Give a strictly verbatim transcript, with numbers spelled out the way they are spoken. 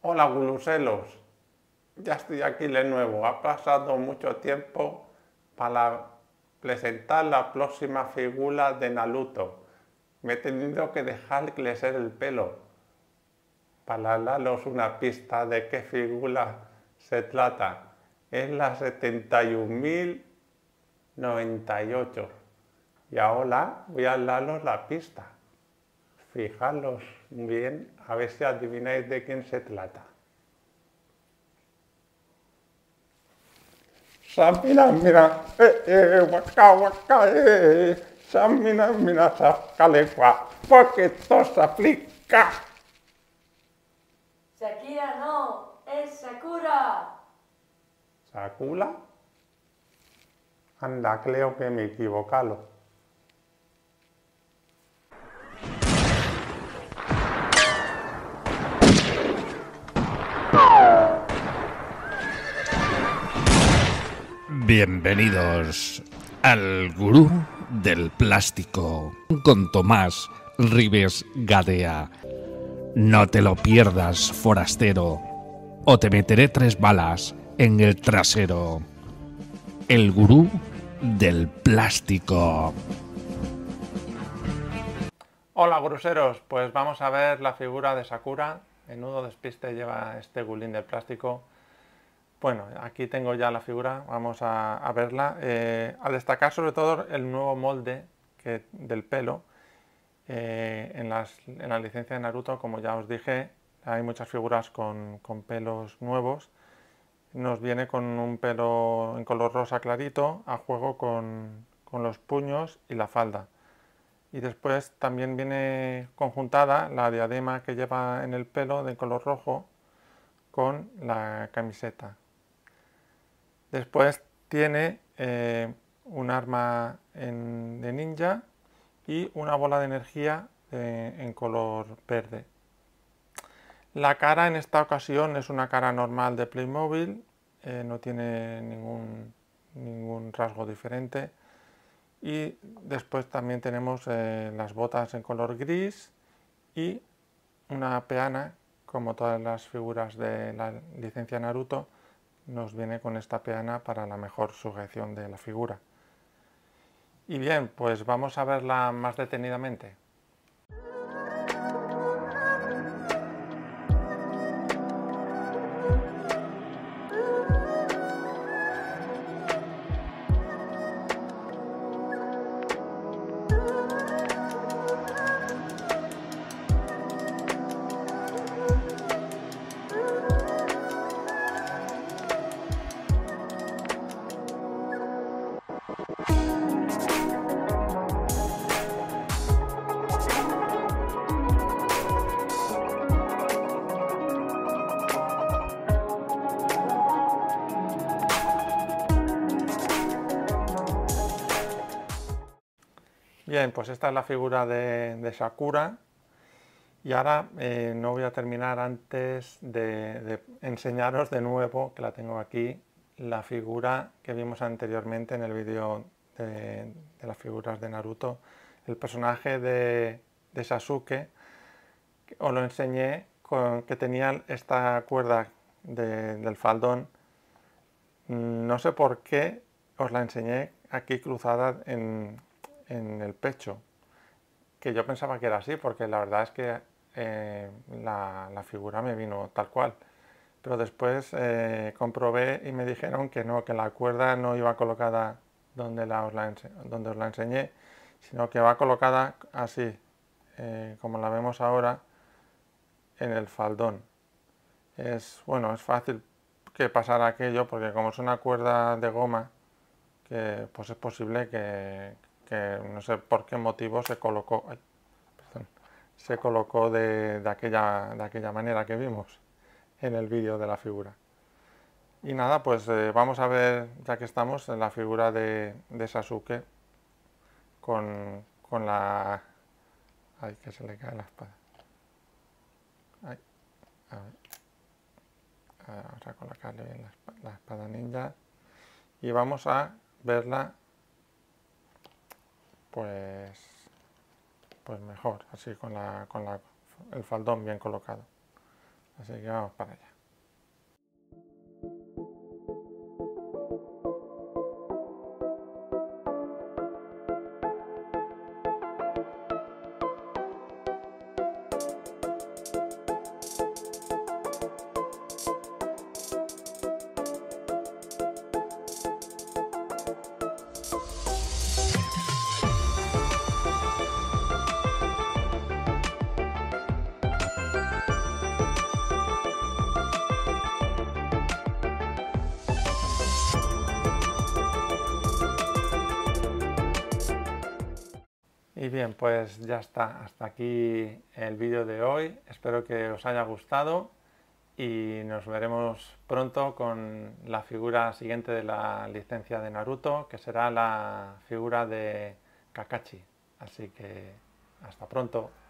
Hola guluselos, ya estoy aquí de nuevo. Ha pasado mucho tiempo para presentar la próxima figura de Naruto. Me he tenido que dejar crecer el pelo para daros una pista de qué figura se trata. Es la setenta y un mil noventa y ocho. Y ahora voy a daros la pista. Fijaros bien, a ver si adivináis de quién se trata. Samina, mira, eh, eh, waka, waka, eh, Samina, mira, sacale, gua, porque esto se aplica. Shakira no, es Sakura. ¿Sakura? Anda, creo que me he equivocado. Bienvenidos al Gurú del Plástico con Tomás Ribes Gadea. No te lo pierdas, forastero, o te meteré tres balas en el trasero. El Gurú del Plástico. Hola gruseros, pues vamos a ver la figura de Sakura. Menudo despiste lleva este gulín del plástico. Bueno, aquí tengo ya la figura, vamos a, a verla. Eh, a destacar sobre todo el nuevo molde que, del pelo. Eh, en, las, en la licencia de Naruto, como ya os dije, hay muchas figuras con, con pelos nuevos. Nos viene con un pelo en color rosa clarito, a juego con, con los puños y la falda. Y después también viene conjuntada la diadema que lleva en el pelo de color rojo con la camiseta. Después tiene eh, un arma en, de ninja y una bola de energía de, en color verde. La cara en esta ocasión es una cara normal de Playmobil, eh, no tiene ningún, ningún rasgo diferente. Y después también tenemos eh, las botas en color gris y una peana, como todas las figuras de la licencia Naruto, nos viene con esta peana para la mejor sujeción de la figura. Y bien, pues vamos a verla más detenidamente. Bien, pues esta es la figura de, de Sakura. Y ahora eh, no voy a terminar antes de, de enseñaros de nuevo, que la tengo aquí, la figura que vimos anteriormente en el vídeo de, de las figuras de Naruto. El personaje de, de Sasuke, os lo enseñé con que tenía esta cuerda de, del faldón. No sé por qué os la enseñé aquí cruzada en, en el pecho, que yo pensaba que era así, porque la verdad es que eh, la, la figura me vino tal cual. Pero después eh, comprobé y me dijeron que no, que la cuerda no iba colocada donde, la, os, la donde os la enseñé, sino que va colocada así, eh, como la vemos ahora, en el faldón. Es, bueno, es fácil que pasara aquello, porque como es una cuerda de goma, que pues es posible que, que no sé por qué motivo se colocó, ay, perdón, se colocó de, de, aquella, de aquella manera que vimos en el vídeo de la figura. Y nada, pues eh, vamos a ver, ya que estamos, en la figura de, de Sasuke con, con la... Ay, que se le cae la espada. Ay, a ver. Vamos a colocarle bien la espada, la espada ninja y vamos a verla pues pues mejor, así con, la, con la, el faldón bien colocado. Así que vamos para allá. Y bien, pues ya está, hasta aquí el vídeo de hoy, espero que os haya gustado y nos veremos pronto con la figura siguiente de la licencia de Naruto, que será la figura de Kakashi, así que hasta pronto.